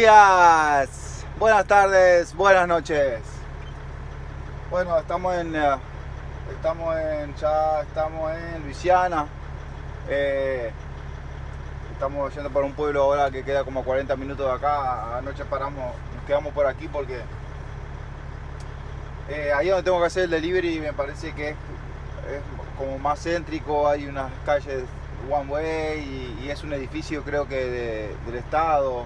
días, buenas tardes, buenas noches. Bueno, estamos en Luisiana. Estamos yendo para un pueblo ahora que queda como a 40 minutos de acá. Anoche nos quedamos por aquí porque ahí donde tengo que hacer el delivery me parece que es como más céntrico. Hay unas calles one way y es un edificio, creo que del estado,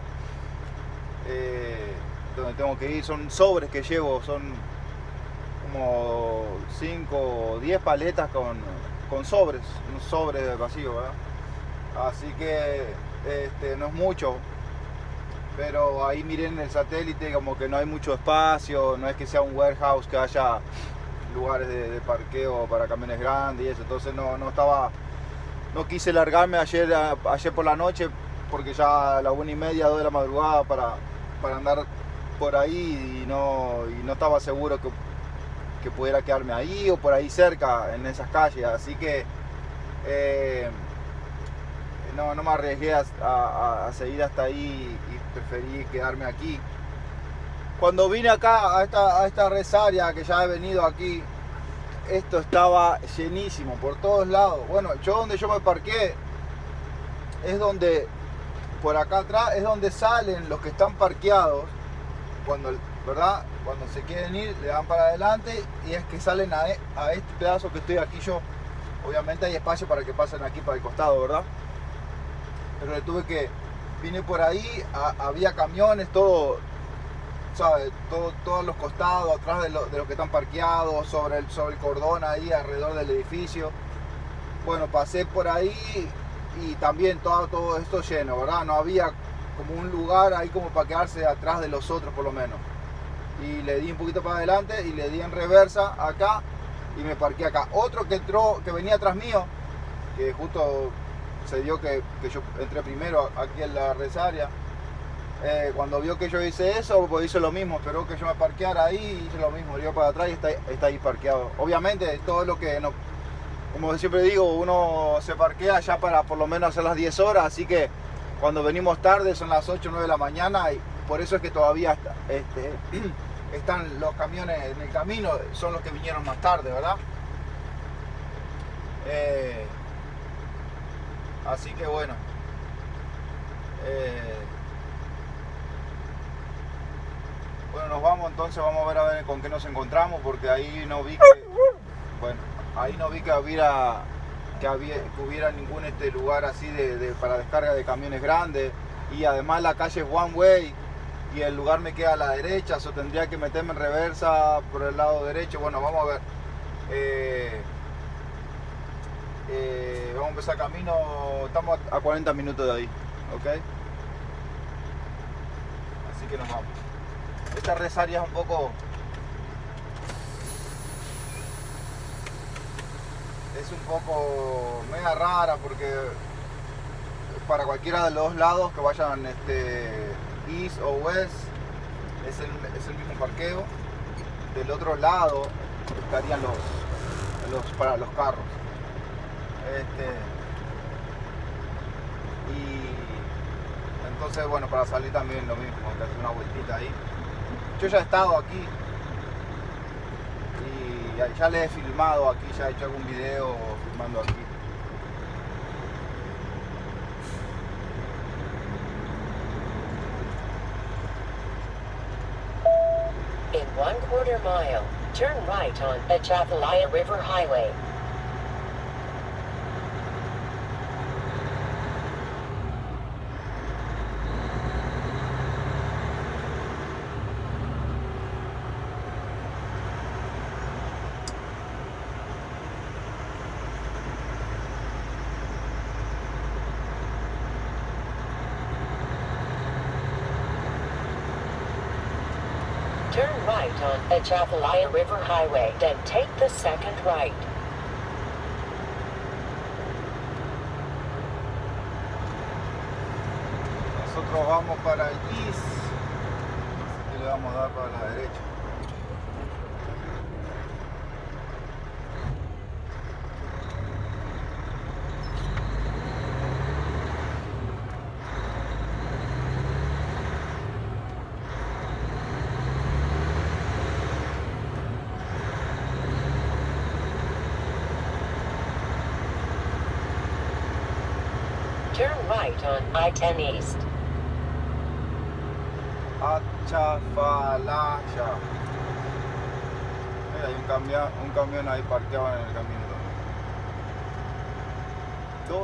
donde tengo que ir. Son sobres que llevo, son como 5 o 10 paletas con sobres, unos sobres vacíos, ¿verdad? Así que no es mucho, pero ahí miren en el satélite como que no hay mucho espacio, no es que sea un warehouse que haya lugares de parqueo para camiones grandes y eso. Entonces no quise largarme ayer por la noche, porque ya a la 1:30, 2 de la madrugada para andar por ahí y no estaba seguro que pudiera quedarme ahí o por ahí cerca en esas calles. Así que no me arriesgué a seguir hasta ahí y preferí quedarme aquí. Cuando vine acá a esta resaria, que ya he venido aquí, esto estaba llenísimo por todos lados. Bueno, donde yo me parqué es donde, por acá atrás, es donde salen los que están parqueados. ¿Verdad? Cuando se quieren ir, le dan para adelante y es que salen a este pedazo que estoy aquí yo. Obviamente hay espacio para que pasen aquí para el costado, ¿verdad? Pero vine por ahí, había camiones, todo, ¿sabes? Todos los costados, atrás de los que están parqueados, sobre el cordón ahí alrededor del edificio. Bueno, pasé por ahí y también todo esto lleno, ¿verdad? No había como un lugar ahí como para quedarse atrás de los otros, por lo menos. Y le di un poquito para adelante y le di en reversa acá y me parqué acá. Otro que venía atrás mío, que justo se dio que yo entré primero aquí en la resaria, cuando vio que yo hice eso, pues hizo lo mismo. Esperó que yo me parqueara ahí y hice lo mismo. Dio para atrás y está ahí parqueado. Obviamente todo lo que no, como siempre digo, uno se parquea ya para por lo menos hacer las 10 horas, así que cuando venimos tarde son las 8 o 9 de la mañana y por eso es que todavía están los camiones en el camino, son los que vinieron más tarde, ¿verdad? Así que bueno, nos vamos entonces, vamos a ver con qué nos encontramos, porque ahí no vi que hubiera ningún lugar así para descarga de camiones grandes, y además la calle es one way y el lugar me queda a la derecha, so tendría que meterme en reversa por el lado derecho. Bueno, vamos a ver. Vamos a empezar camino, estamos a 40 minutos de ahí, ¿ok? Así que nos vamos. Esta resaria es un poco... es un poco mega rara, porque para cualquiera de los dos lados que vayan east o west es el mismo parqueo. Del otro lado estarían para los carros. Y entonces, bueno, para salir también lo mismo, que hacer una vueltita ahí. Yo ya he estado aquí y ya le he filmado aquí, ya he hecho algún video filmando aquí. In 1/4 mile, turn right on Atchafalaya River Highway. Turn right on Atchafalaya River Highway, then take the second right. Nosotros vamos para el east, así que le vamos a dar para la derecha. Turn right on I-10 East. Achafalaya. Mira, hay un camión ahí parqueado en el camino también. Dos.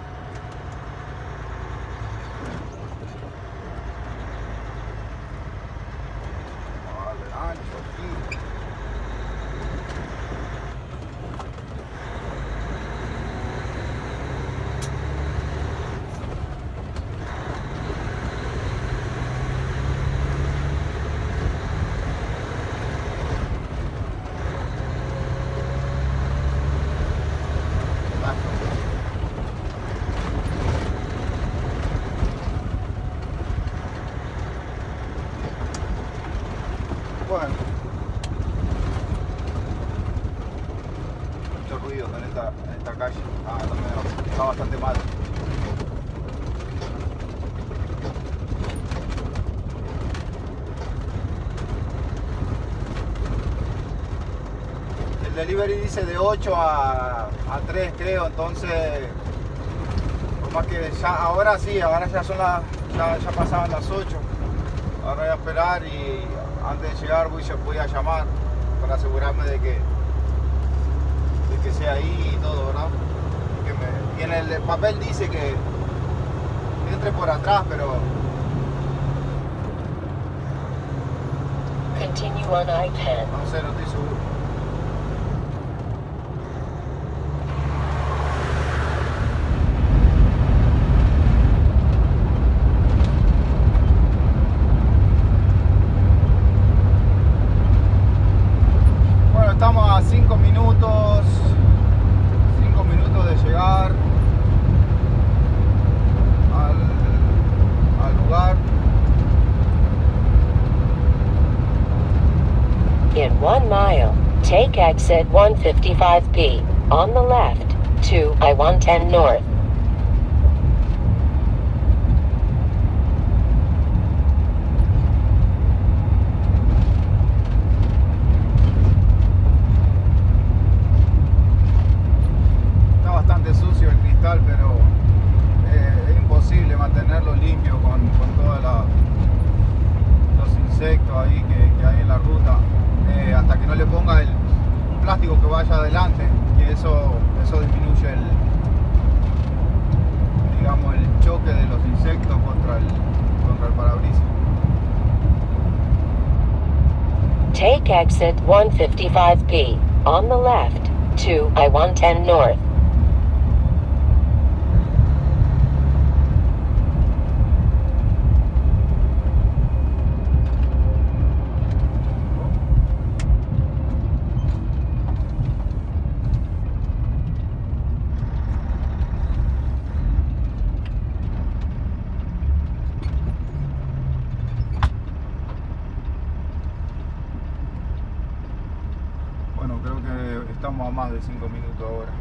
Vale, ancho aquí. Bueno, mucho ruido en esta calle. También está bastante mal. El delivery dice de 8 a 3 creo, entonces por más que ya, ahora sí, ahora ya son ya pasaban las 8. Ahora voy a esperar y antes de llegar voy a llamar para asegurarme de que sea ahí y todo, ¿verdad? Y en el papel dice que entre por atrás, pero Continue on I-10. no sé, no estoy seguro. Estamos a 5 minutos de llegar al lugar. In 1 mile, take exit 155P on the left to I-110 North. Sucio el cristal, pero es imposible mantenerlo limpio con todos los insectos ahí que hay en la ruta, hasta que no le ponga un plástico que vaya adelante, que eso disminuye digamos, el choque de los insectos contra el parabrisas. Take exit 155P on the left to I-110 North. Bueno, creo que estamos a más de 5 minutos ahora.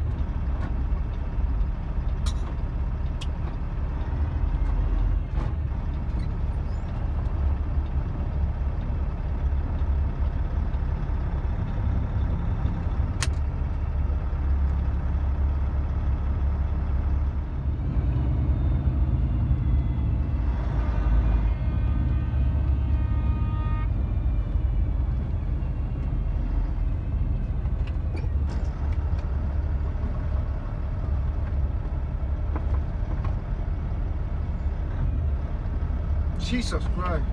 Jesus Christ.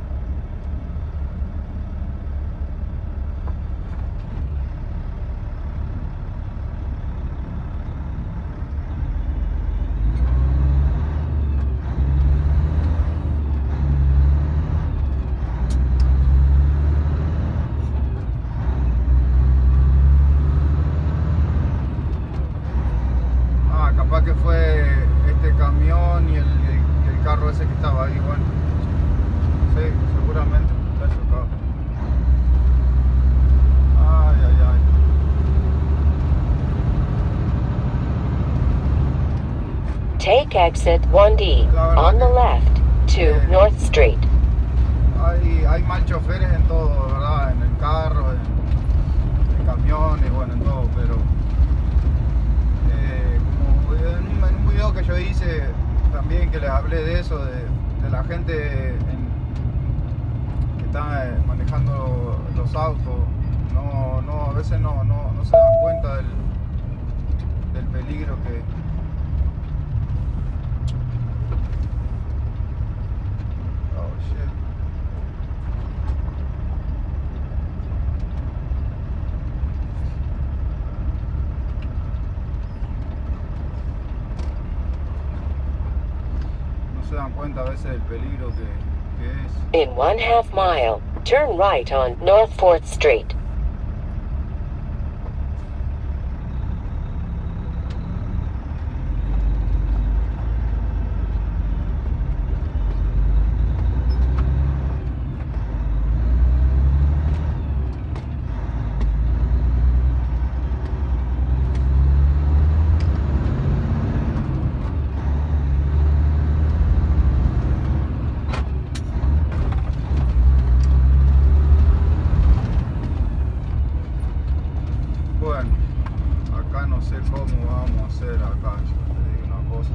Capaz que fue este camión y el carro ese que estaba ahí, bueno. Sí, seguramente está chocado. Ay, ay, ay. Take exit 1D on the left to North Street. Hay mal choferes en todo, ¿verdad? En el carro, en camiones, bueno, en todo, pero como en un video que yo hice también, que les hablé de eso, de la gente que está manejando los autos, a veces no se dan cuenta del peligro que... Oh, shit. No se dan cuenta a veces del peligro que es. In 1/2 mile, turn right on North 4th Street. Bueno, acá no sé cómo vamos a hacer acá, yo te digo una cosa.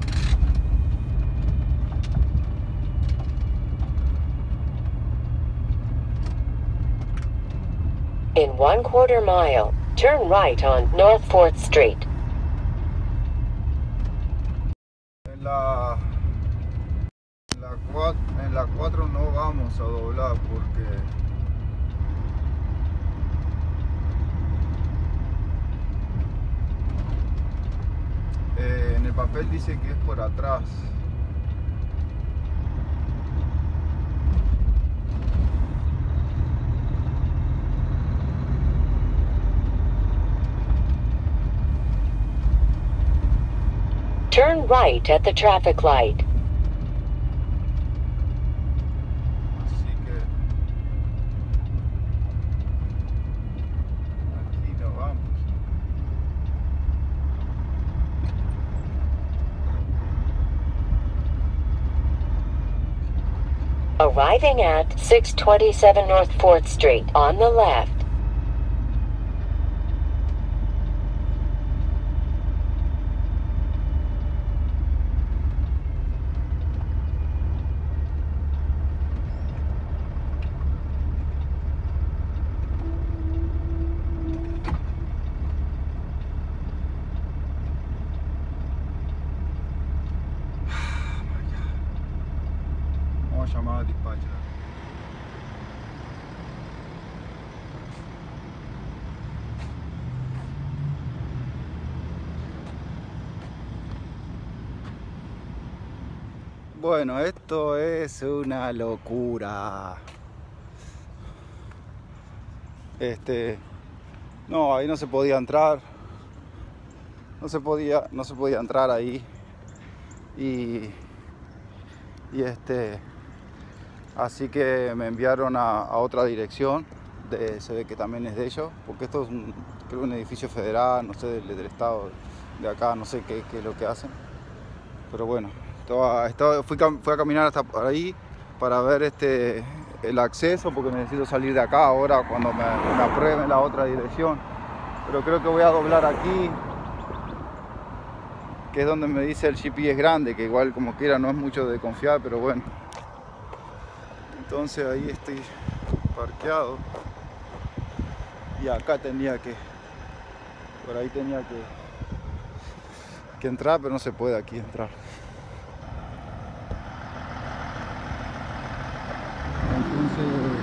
In 1/4 mile, turn right on North 4th Street. En la 4 no vamos a doblar porque en el papel dice que es por atrás. Turn right at the traffic light. Así que aquí no vamos. Arriving at 627 North 4th Street on the left. Vamos a llamar a dispatcher. Bueno, esto es una locura. No, ahí no se podía entrar. No se podía entrar ahí. Así que me enviaron a otra dirección. Se ve que también es de ellos, porque esto es creo un edificio federal, no sé, del estado de acá, no sé qué es lo que hacen. Pero bueno, fui a caminar hasta por ahí para ver el acceso, porque necesito salir de acá ahora cuando me aprueben la otra dirección. Pero creo que voy a doblar aquí, que es donde me dice el GPS grande, que igual como quiera no es mucho de confiar, pero bueno. Entonces ahí estoy parqueado y acá por ahí tenía que entrar, pero no se puede aquí entrar. Entonces me voy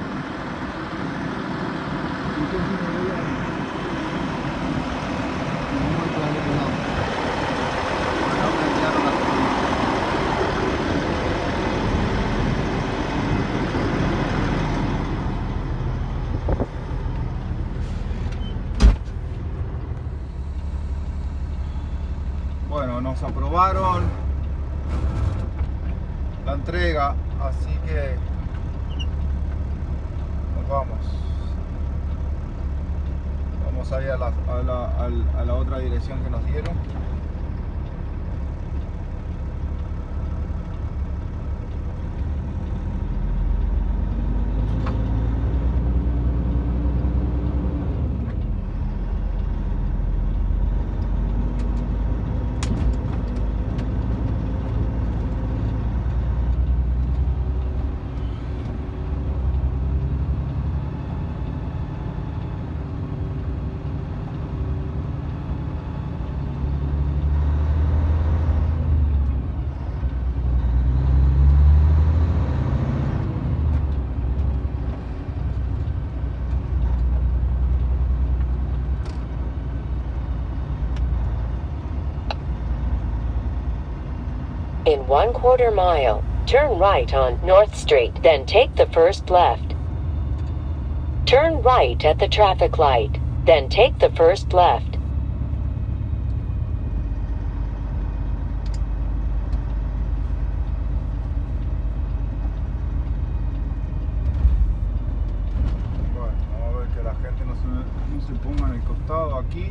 a quedar de otro lado. Ahora voy a tirar la Bueno, nos aprobaron la entrega, así que nos vamos. Vamos a ir a la otra dirección que nos dieron. In 1/4 mile, turn right on North Street, then take the first left. Turn right at the traffic light, then take the first left. Bueno, vamos a ver que la gente no se ponga en el costado aquí.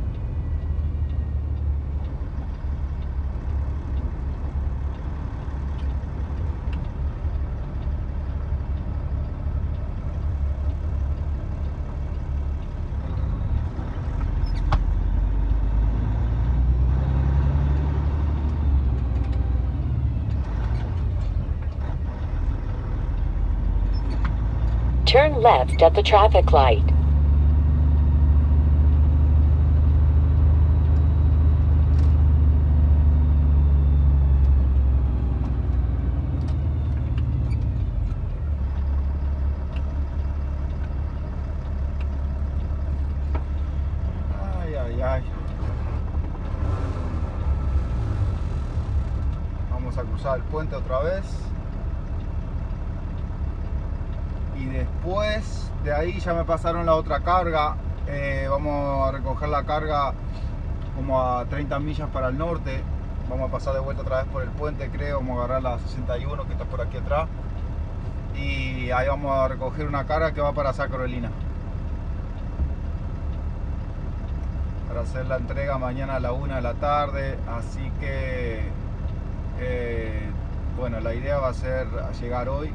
Turn left at the traffic light. Ay, ay, ay. Vamos a cruzar el puente otra vez. Y después de ahí ya me pasaron la otra carga. Vamos a recoger la carga como a 30 millas para el norte. Vamos a pasar de vuelta otra vez por el puente, creo. Vamos a agarrar la 61 que está por aquí atrás. Y ahí vamos a recoger una carga que va para South Carolina, para hacer la entrega mañana a la 1 de la tarde. Así que bueno, la idea va a ser llegar hoy.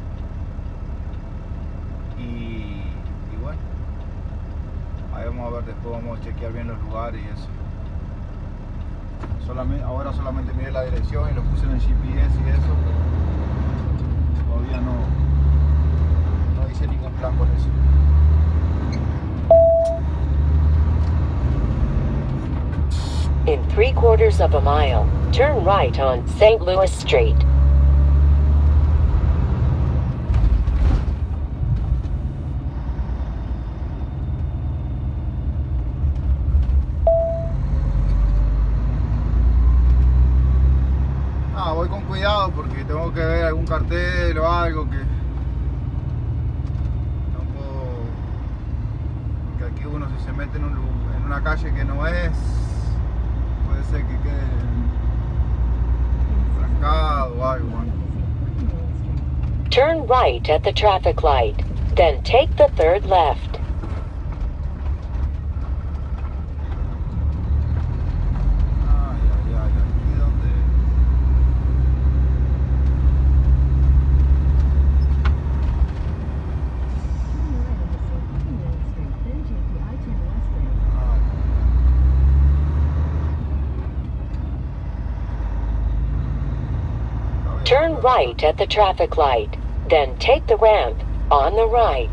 Y bueno, ahí vamos a ver, después vamos a chequear bien los lugares y eso. Ahora solamente miré la dirección y lo puse en el GPS y eso, pero todavía no hice ningún plan con eso. In 3/4 of a mile, turn right on St. Louis Street. Voy con cuidado porque tengo que ver algún cartel o algo que no puedo, porque aquí uno si se mete en una calle que no es, puede ser que quede trancado o algo. Turn right at the traffic light, then take the third left. Turn right at the traffic light, then take the ramp on the right.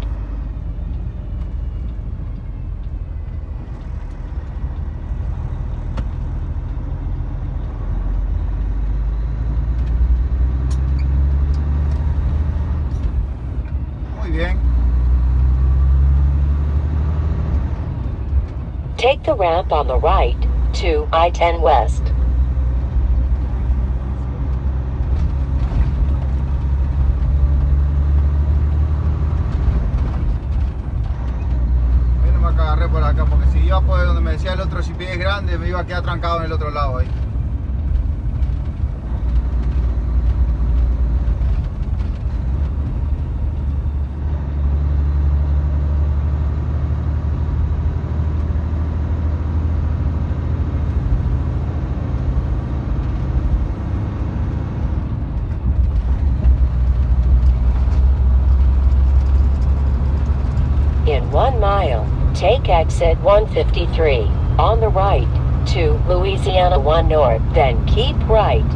Muy bien. Take the ramp on the right to I-10 West. Agarré por acá porque si iba por donde me decía el otro GPS grande me iba a quedar trancado en el otro lado ahí. In 1 mile, take exit 153 on the right to Louisiana 1 North, then keep right.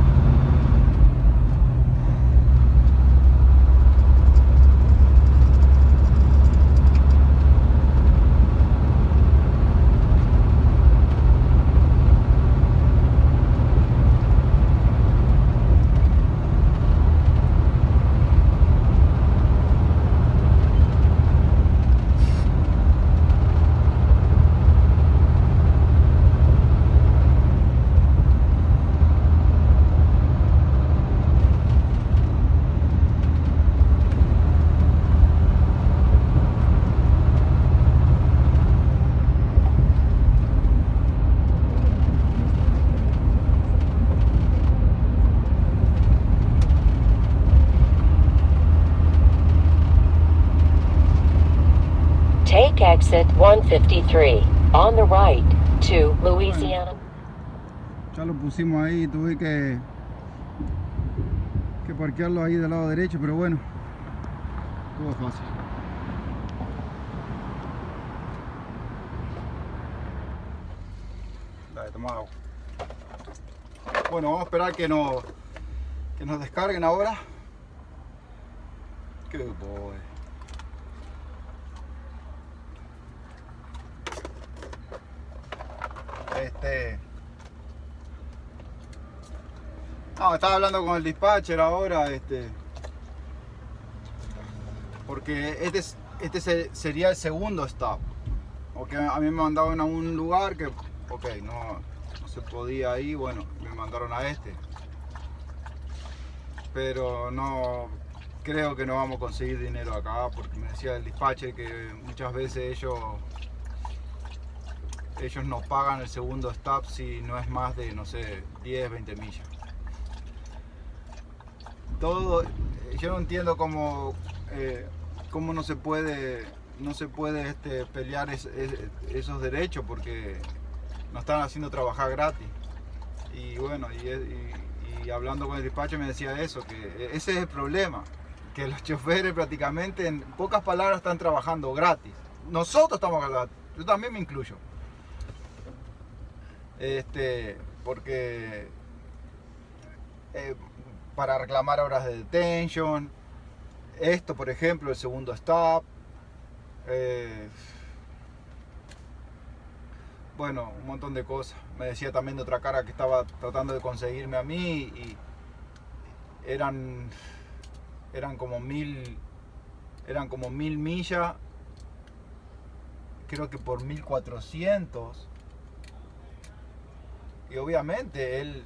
Take exit 153 on the right to Louisiana. Ya lo pusimos ahí, tuve que parquearlo ahí del lado derecho, pero bueno, todo fácil. Dale, toma agua. Bueno, vamos a esperar que nos descarguen ahora. Good boy. No, estaba hablando con el dispatcher ahora, porque este sería el segundo stop. Okay, a mí me mandaron a un lugar que, ok, no se podía ir, bueno, me mandaron a este. Pero no, creo que no vamos a conseguir dinero acá, porque me decía el dispatcher que muchas veces ellos nos pagan el segundo stop si no es más de, no sé, 10, 20 millas. Todo, yo no entiendo cómo no se puede pelear esos derechos, porque nos están haciendo trabajar gratis. Y bueno, y hablando con el despacho me decía eso, que ese es el problema, que los choferes prácticamente en pocas palabras están trabajando gratis. Nosotros estamos gratis, yo también me incluyo. Porque para reclamar horas de detention, esto por ejemplo, el segundo stop, bueno, un montón de cosas. Me decía también de otra cara que estaba tratando de conseguirme a mí y eran como 1000 millas, creo que por 1400. Y obviamente él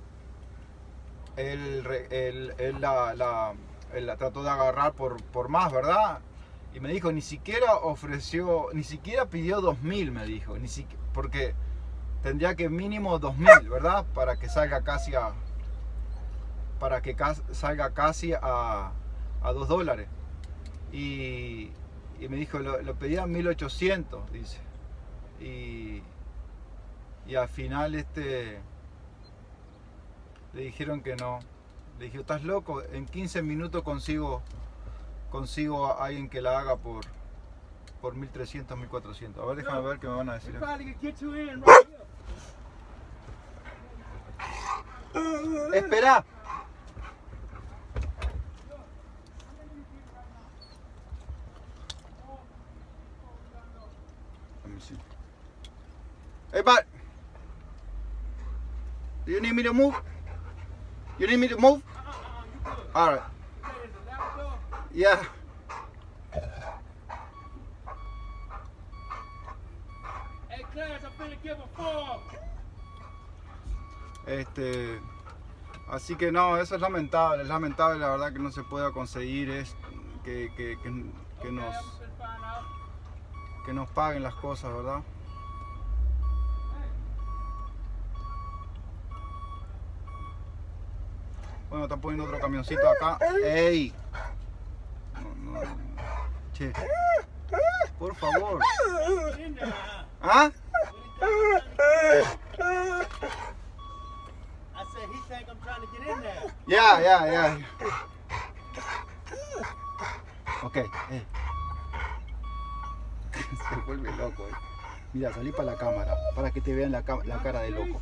la trató de agarrar por más, ¿verdad? Y me dijo, ni siquiera pidió 2000, me dijo, porque tendría que mínimo 2000, ¿verdad? Para que salga casi a $2. Y me dijo, lo pedía 1800, dice. Y al final le dijeron que no. Le dije, ¿estás loco? En 15 minutos consigo a alguien que la haga por 1300, 1400. A ver, déjame ver qué me van a decir. Espera. Hey, bud. Do you need me to move? You need me to move? All right. Yeah. Hey, Clarence, I'm finna give a form. Así que no, eso es lamentable la verdad que no se pueda conseguir que nos paguen las cosas, ¿verdad? Bueno, están poniendo otro camioncito acá. ¡Ey! No. Che. Por favor. ¿Ah? Yeah. Ok, se vuelve loco. Mira, salí para la cámara, para que te vean la cara de loco.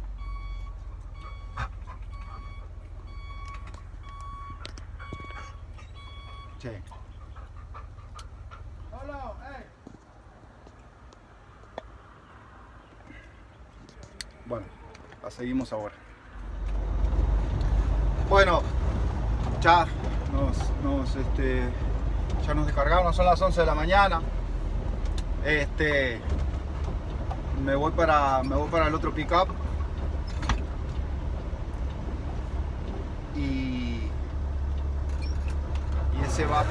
Che. Bueno, la seguimos ahora. Bueno, ya nos descargaron, son las 11 de la mañana. Me voy para el otro pickup. Y ese va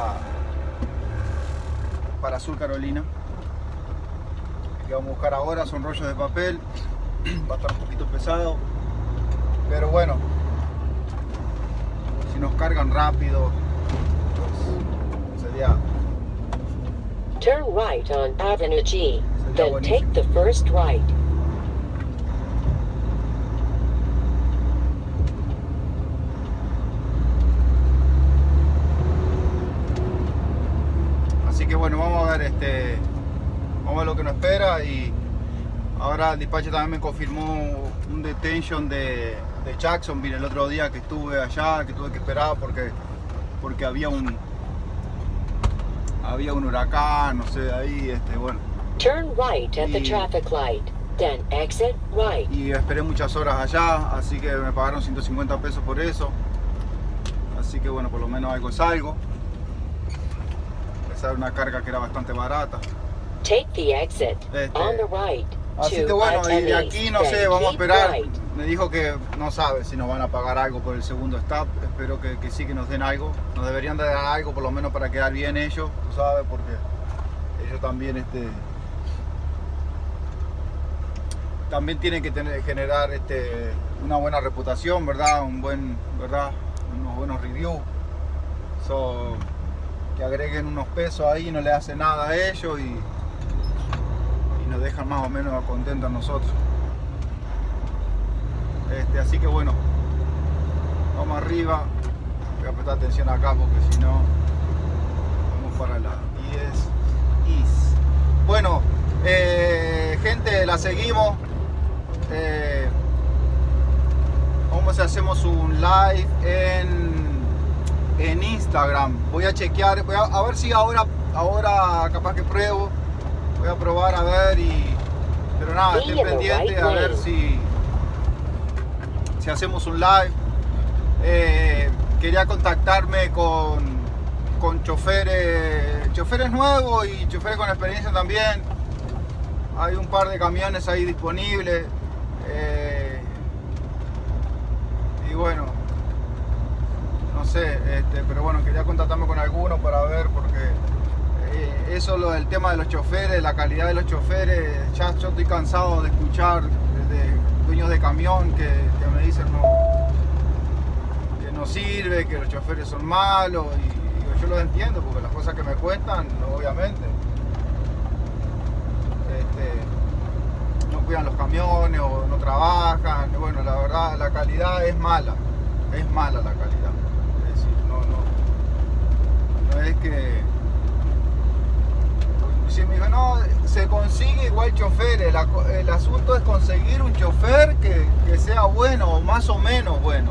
para Sur Carolina. Lo que vamos a buscar ahora son rollos de papel. Va a estar un poquito pesado, pero bueno, si nos cargan rápido, pues turn right on Avenue G, Sería then buenísimo. take the first right. Así que bueno, vamos a ver vamos a ver lo que nos espera. Y ahora el despacho también me confirmó un detention de Jacksonville el otro día que estuve allá, que tuve que esperar porque había un huracán, no sé, ahí bueno. Turn right at the Y- traffic light, then exit right. Y esperé muchas horas allá, así que me pagaron 150 pesos por eso. Así que bueno, por lo menos algo es algo. Esa era una carga que era bastante barata. Take the exit on the right Así to que bueno, y de I-10 aquí no East, sé, then vamos a keep esperar. right. Me dijo que no sabe si nos van a pagar algo por el segundo stop. Espero que sí, que nos den algo. Nos deberían de dar algo por lo menos para quedar bien ellos, tú sabes, porque ellos también también tienen que generar una buena reputación, ¿verdad? Unos buenos reviews. So, que agreguen unos pesos ahí no le hace nada a ellos y nos dejan más o menos contentos a nosotros. Así que bueno, vamos arriba. Voy a prestar atención acá porque si no vamos para la 10 East. Bueno, gente, la seguimos. Vamos a hacemos un live en Instagram. Voy a chequear, a ver si ahora capaz que pruebo. Voy a probar a ver pero nada, estén pendientes a ver si hacemos un live. Quería contactarme con choferes nuevos y choferes con experiencia también. Hay un par de camiones ahí disponibles. Y bueno, no sé, pero bueno, quería contactarme con algunos para ver, porque eso lo del tema de los choferes, la calidad de los choferes, ya yo estoy cansado de escuchar de dueños de camión que me dicen que no sirve, que los choferes son malos, y yo los entiendo porque las cosas que me cuentan, obviamente, no cuidan los camiones o no trabajan. Bueno, la verdad, la calidad es mala la calidad. Es decir, no es que... Si me dijo, no, se consigue igual chofer, el asunto es conseguir un chofer que sea bueno o más o menos bueno.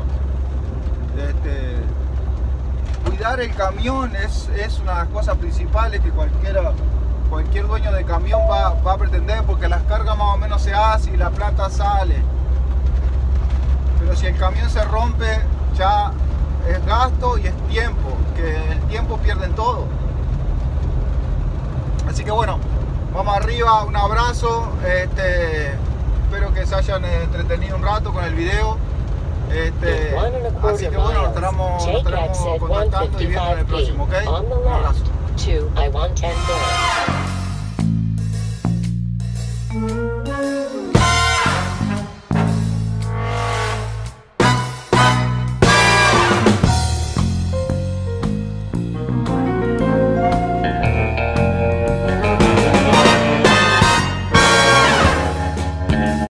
Cuidar el camión es una de las cosas principales que cualquier dueño de camión va a pretender, porque las cargas más o menos se hacen y la plata sale. Pero si el camión se rompe, ya es gasto y es tiempo, que el tiempo pierden todo. Así que bueno, vamos arriba, un abrazo, espero que se hayan entretenido un rato con el video. Así que bueno, nos estaremos contactando y viendo en el próximo, ¿ok? Un abrazo. To I-110 north.